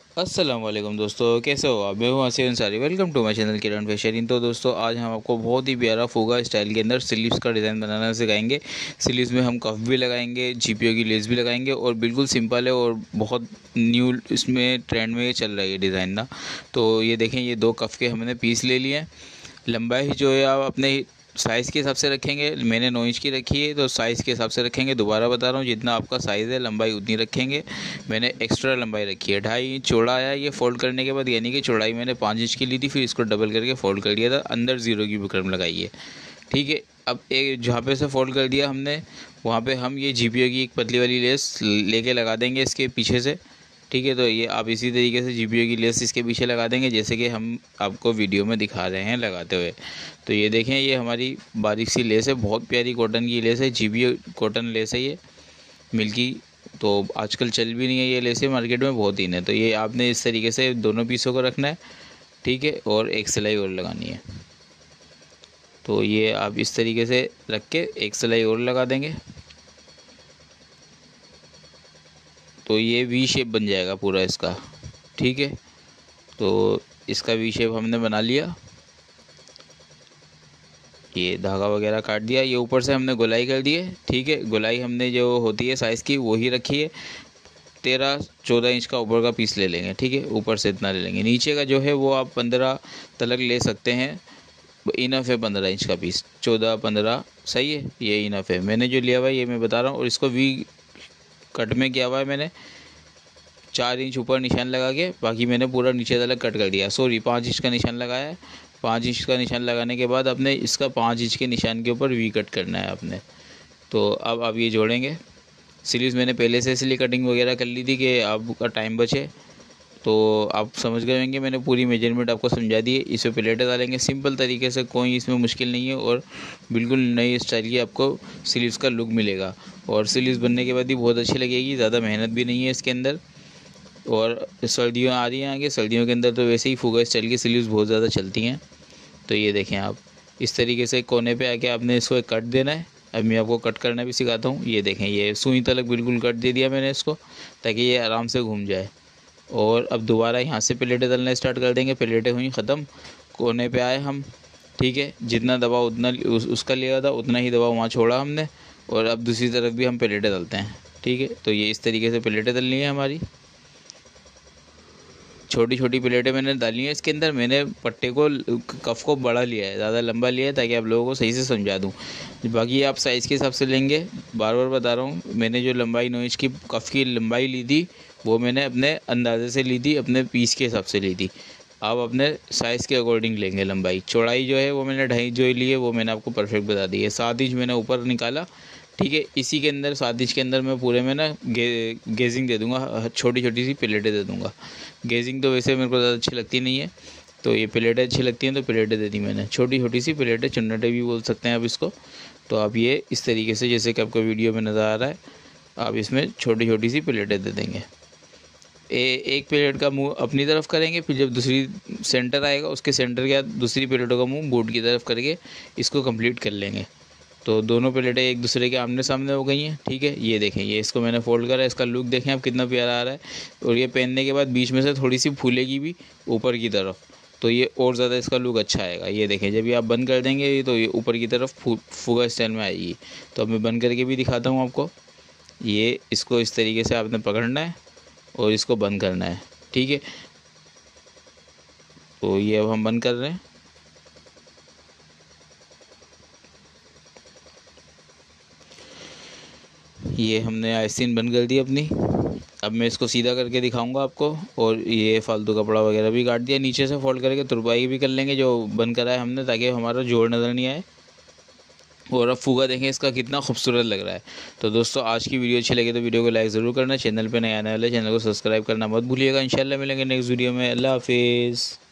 अस्सलाम वालेकुम दोस्तों, कैसे हो आप? मैं हूं Asif Ansari. Welcome to my channel Kiran fashion. तो दोस्तों आज हम आपको बहुत ही प्यारा फुगा स्टाइल के अंदर स्लीव्स का डिज़ाइन बनाना सिखाएंगे। स्लीव्स में हम कफ भी लगाएंगे, जीपीओ की लेस भी लगाएंगे और बिल्कुल सिंपल है और बहुत न्यू इसमें ट्रेंड में चल रहा है ये डिज़ाइन ना। तो ये देखें, ये 2 कफ के हमने पीस ले लिए हैं। लंबाई जो है आप अपने साइज़ के हिसाब से रखेंगे। मैंने 9 इंच की रखी है तो साइज़ के हिसाब से रखेंगे। दोबारा बता रहा हूँ, जितना आपका साइज़ है लंबाई उतनी रखेंगे। मैंने एक्स्ट्रा लंबाई रखी है, 2.5 इंच चौड़ा आया ये फोल्ड करने के बाद, यानी कि चौड़ाई मैंने 5 इंच की ली थी, फिर इसको डबल करके फोल्ड कर दिया था। अंदर 0 की बुकरम लगाई है, ठीक है। अब एक जहाँ पे से फोल्ड कर दिया हमने, वहाँ पे हम ये जीपीओ की एक पतली वाली लेस लेके लगा देंगे इसके पीछे से, ठीक है। तो ये आप इसी तरीके से जीपीओ की लेस इसके पीछे लगा देंगे, जैसे कि हम आपको वीडियो में दिखा रहे हैं लगाते हुए। तो ये देखें, ये हमारी बारीक सी लेस है, बहुत प्यारी कॉटन की लेस है, जीपीओ कॉटन लेस है ये मिल्की। तो आजकल चल भी नहीं है ये लेस, मार्केट में बहुत इन है। तो ये आपने इस तरीके से दोनों पीसों को रखना है, ठीक है। और एक सिलाई और लगानी है। तो ये आप इस तरीके से रख के एक सिलाई और लगा देंगे, तो ये वी शेप बन जाएगा पूरा इसका, ठीक है। तो इसका वी शेप हमने बना लिया। ये धागा वगैरह काट दिया, ये ऊपर से हमने गोलाई कर दी है, ठीक है। गोलाई हमने जो होती है साइज़ की वही रखी है। 13-14 इंच का ऊपर का पीस ले लेंगे, ठीक है। ऊपर से इतना ले लेंगे, नीचे का जो है वो आप 15 तलक ले सकते हैं। इनफ है 15 इंच का पीस, 14-15 सही है, ये इनफ है। मैंने जो लिया हुआ है ये मैं बता रहा हूँ। और इसको वी कट में किया हुआ है मैंने, 4 इंच ऊपर निशान लगा के, बाकी मैंने पूरा नीचे तक कट कर दिया। सॉरी, 5 इंच का निशान लगाया है। 5 इंच का निशान लगाने के बाद अपने इसका 5 इंच के निशान के ऊपर वी कट करना है आपने। तो अब आप ये जोड़ेंगे। स्लीव्स मैंने पहले से इसलिए कटिंग वगैरह कर ली थी कि आपका टाइम बचे। तो आप समझ गए होंगे, मैंने पूरी मेजरमेंट आपको समझा दी है। इसमें प्लेटें डालेंगे सिंपल तरीके से, कोई इसमें मुश्किल नहीं है और बिल्कुल नई स्टाइल की आपको स्लीव्स का लुक मिलेगा। और स्लीव्स बनने के बाद भी बहुत अच्छी लगेगी, ज़्यादा मेहनत भी नहीं है इसके अंदर। और सर्दियों आ रही हैं आगे, सर्दियों के अंदर तो वैसे ही फुगा स्टाइल की स्लीव्स बहुत ज़्यादा चलती हैं। तो ये देखें आप, इस तरीके से कोने पे आके आपने इसको एक कट देना है। अब मैं आपको कट करना भी सिखाता हूँ। ये देखें, ये सुई तलक बिल्कुल कट दे दिया मैंने इसको, ताकि ये आराम से घूम जाए। और अब दोबारा यहाँ से प्लेटें तलना स्टार्ट कर देंगे। प्लेटें हुई ख़त्म, कोने पे आए हम, ठीक है। जितना दबाव उतना उसका लिया था, उतना ही दबाव वहाँ छोड़ा हमने। और अब दूसरी तरफ भी हम प्लेटें तलते हैं, ठीक है। तो ये इस तरीके से प्लेटें तलनी है हमारी। छोटी छोटी प्लेटें मैंने डाली हैं इसके अंदर। मैंने पट्टे को, कफ को बड़ा लिया है, ज़्यादा लंबा लिया है, ताकि आप लोगों को सही से समझा दूँ। बाकी आप साइज़ के हिसाब से लेंगे। बार बार बता रहा हूँ, मैंने जो लंबाई 9 इंच की कफ की लंबाई ली थी, वो मैंने अपने अंदाजे से ली थी, अपने पीस के हिसाब से ली थी। आप अपने साइज़ के अकॉर्डिंग लेंगे लंबाई। चौड़ाई जो है वो मैंने 2.5 जो ली है वो मैंने आपको परफेक्ट बता दी है। 7 इंच मैंने ऊपर निकाला, ठीक है। इसी के अंदर 7 इंच के अंदर मैं पूरे में ना गेजिंग दे दूँगा, छोटी छोटी सी प्लेटें दे दूँगा। गेजिंग तो वैसे मेरे को ज़्यादा अच्छी लगती नहीं है, तो ये प्लेटें अच्छी लगती हैं तो प्लेटें दे दी मैंने, छोटी छोटी सी प्लेटें, चुन्नटें भी बोल सकते हैं आप इसको। तो आप ये इस तरीके से, जैसे कि आपको वीडियो में नज़र आ रहा है, आप इसमें छोटी छोटी सी प्लेटें दे देंगे। एक प्लेट का मुंह अपनी तरफ करेंगे, फिर जब दूसरी सेंटर आएगा उसके सेंटर के बाद दूसरी प्लेटों का मुंह बोर्ड की तरफ करके इसको कंप्लीट कर लेंगे। तो दोनों प्लेटें एक दूसरे के आमने सामने हो गई हैं, ठीक है। ये देखें, ये इसको मैंने फोल्ड करा, इसका लुक देखें आप कितना प्यारा आ रहा है। और ये पहनने के बाद बीच में से थोड़ी सी फूलेगी भी ऊपर की तरफ, तो ये और ज़्यादा इसका लुक अच्छा आएगा। ये देखें, जब ये आप बंद कर देंगे तो ये ऊपर की तरफ फुगा स्टाइल में आएगी। तो अब मैं बंद करके भी दिखाता हूँ आपको। ये इसको इस तरीके से आपने पकड़ना है और इसको बंद करना है, ठीक है। तो ये अब हम बंद कर रहे हैं। ये हमने आइसिन बंद कर दी अपनी। अब मैं इसको सीधा करके दिखाऊंगा आपको। और ये फालतू कपड़ा वगैरह भी काट दिया, नीचे से फोल्ड करके तुरपाई भी कर लेंगे जो बंद करा है हमने, ताकि हमारा जोड़ नज़र नहीं आए। और अब फुगा देखें इसका कितना खूबसूरत लग रहा है। तो दोस्तों आज की वीडियो अच्छी लगी तो वीडियो को लाइक ज़रूर करना, चैनल पे नए आने वाले चैनल को सब्सक्राइब करना मत भूलिएगा। इंशाल्लाह मिलेंगे नेक्स्ट वीडियो में। अल्लाह हाफिज़।